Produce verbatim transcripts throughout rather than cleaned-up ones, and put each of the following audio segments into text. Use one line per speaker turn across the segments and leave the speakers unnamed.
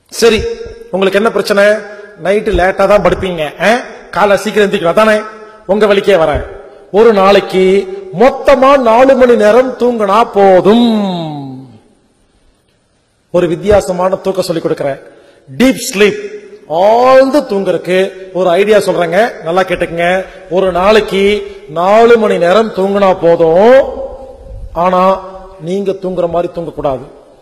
சரி, உங்களுக்கு என்ன பிரச்சனை? நைட்டு லேட்டா தான் படுப்பீங்க, காலை சீக்கிரம் எந்திரிக்கலாம் தானே? உங்க வலிக்கே வர ஒரு நாளைக்கு மொத்தமா நாலு மணி நேரம் தூங்கினா போதும். ஒரு வித்தியாசமான தூக்கம் சொல்லி கொடுக்கிறேன். டீப் ஸ்லீப், ஆழ்ந்து தூங்குறதுக்கு ஒரு ஐடியா சொல்றேங்க, நல்லா கேட்டுக்கங்க. ஒரு நாளைக்கு நாலு மணி நேரம் தூங்கினா போதும். ஆனா நீங்க தூங்குற மாதிரி தூங்க கூடாது,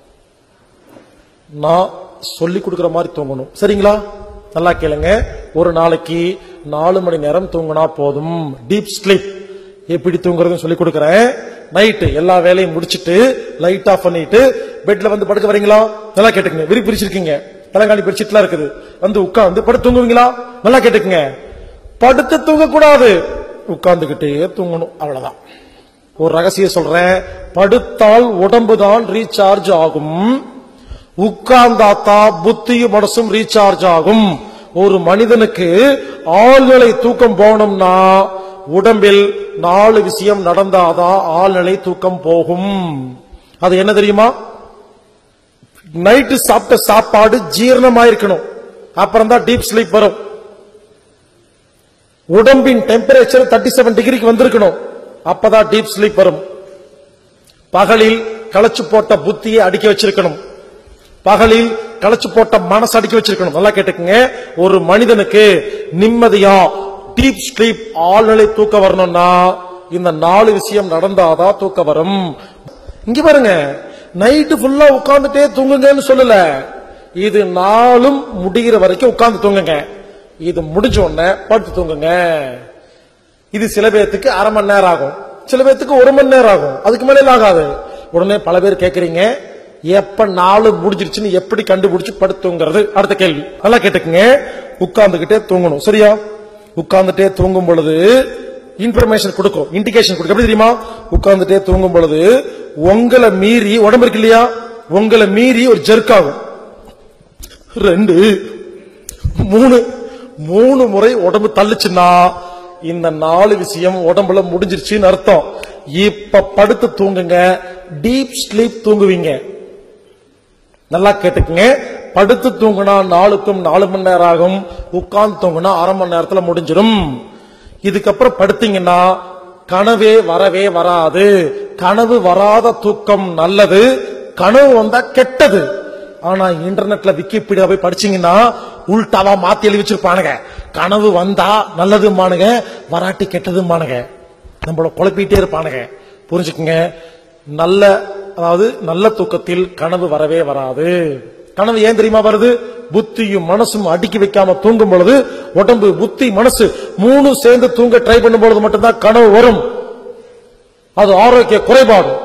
நான் சொல்லி கொடுக்கிற மாதிரி தூங்கணும். சரிங்களா? நல்லா கேளுங்க. ஒரு நாளைக்கு நாலு மணி நேரம் தூங்கினா போதும். டீப் ஸ்லீப் எப்படி தூங்குறதுன்னு சொல்லி கொடுக்கிறேன். நைட்டு எல்லா வேலையும் முடிச்சிட்டு லைட் ஆஃப் பண்ணிட்டு பெட்ல வந்து படுக்க வரீங்களா? நல்லா கேட்டுக்கங்க. விரி பிரிச்சிருக்கீங்க, தலைகாணி பிரிச்சுட்டுலாம் இருக்குது, வந்து உட்கார்ந்து படுத்து தூங்குவீங்களா? நல்லா கேட்டுக்கங்க. படுத்து தூங்க கூடாது, உட்கார்ந்துகிட்டே தூங்கணும், அவ்வளவுதான். ஒரு ரகசியம் சொல்றேன். படுத்தால் உடம்பு தான் ரீசார்ஜ் ஆகும், உட்கார்ந்தாத்தா புத்தியும் மனசும் ரீசார்ஜ் ஆகும். ஒரு மனிதனுக்கு ஆழ்நிலை தூக்கம் போகணும்னா உடம்பில் நாலு விஷயம் நடந்தாதான் ஆழ்நிலை தூக்கம் போகும். அது என்ன தெரியுமா? நைட்டு சாப்பிட்ட சாப்பாடு ஜீரணமாயிருக்கணும், அப்புறம் தான் டீப் ஸ்லீப் வரும். உடம்பின் டெம்பரேச்சர் தேர்ட்டி செவன் டிகிரிக்கு வந்திருக்கணும், அப்பதான் டீப் ஸ்லீப் வரும். பகலில் களைச்சு போட்ட புத்தியை அடிக்க வச்சிருக்கணும், பகலில் களைச்சு போட்ட மனசு அடிக்க வச்சிருக்கணும். நல்லா கேட்டுக்கங்க. ஒரு மனிதனுக்கு நிம்மதியா டீப் ஸ்லீப் ஆழ்நிலை தூக்கம் வரணும்னா இந்த நாலு விஷயம் நடந்தாதான் தூக்கம் வரும். இங்க பாருங்க, நைட்டு ஃபுல்லா உட்கார்ந்துட்டே தூங்குங்கன்னு சொல்லல, இது நாளும் முடிகிற வரைக்கும் உட்கார்ந்து தூங்குங்க, இது முடிஞ்ச உடனே படுத்து தூங்குங்க. இது சில பேருக்கு அரை மணி நேரம் ஆகும், சில பேருக்கு ஒரு மணி நேரம் ஆகும், அதுக்கு மேல ஆகாது. உடனே பல பேர் கேக்குறீங்க, எப்ப நாலு முடிஞ்சிருச்சுன்னு எப்படி கண்டுபிடிச்சு படுத்துங்கிறது அடுத்த கேள்வி. நல்லா கேட்டுக்குங்க. உட்கார்ந்துகிட்டே தூங்கணும், சரியா? உட்கார்ந்துட்டே தூங்கும் பொழுது இன்ஃபர்மேஷன் கொடுக்கும், இண்டிகேஷன் கொடுக்கும். எப்படி தெரியுமா? உட்கார்ந்துட்டே தூங்கும் பொழுது உங்களை மீறி உடம்பு இருக்கு இல்லையா, உங்களை மீறி ஒரு ஜெர்க் ஆகும். ரெண்டு மூணு மூணு முறை உடம்பு தள்ளுச்சுன்னா இந்த நாலு விஷயம் உடம்புல முடிஞ்சிருச்சுன்னு அர்த்தம். இப்ப படுத்து தூங்குங்க, டீப் ஸ்லீப் தூங்குவீங்க. நல்லா கேட்டுக்குங்க. படுத்து தூங்குனா நாளுக்கும் நாலு மணி நேரம் ஆகும், உட்கார்ந்து தூங்குனா அரை மணி நேரத்துல முடிஞ்சிடும். இதுக்கப்புறம் படுத்தீங்கன்னா கனவே வரவே வராது. கனவு வராத தூக்கம் நல்லது, கனவு வந்தா கெட்டது. ஆனா இன்டர்நெட்ல விக்கிபீடியா போய் படிச்சீங்கன்னா உள்டாவா மாத்தி எழுதி வச்சிருப்பானுங்க. கனவு வந்தா நல்லதுமானுங்க, வராட்டி கெட்டதுமானுங்க, நம்மள குழப்பிட்டே இருப்பானுங்க. புரிஞ்சுக்குங்க. நல்ல அதாவது நல்ல தூக்கத்தில் கனவு வரவே வராது. கனவு ஏன் தெரியுமா வருது? புத்தியும் மனசும் அடுக்கி வைக்காம தூங்கும் பொழுது, உடம்பு புத்தி மனசு மூணு சேர்ந்து தூங்க ட்ரை பண்ணும் பொழுது மட்டும்தான் கனவு வரும். அது ஆரோக்கிய குறைபாடு.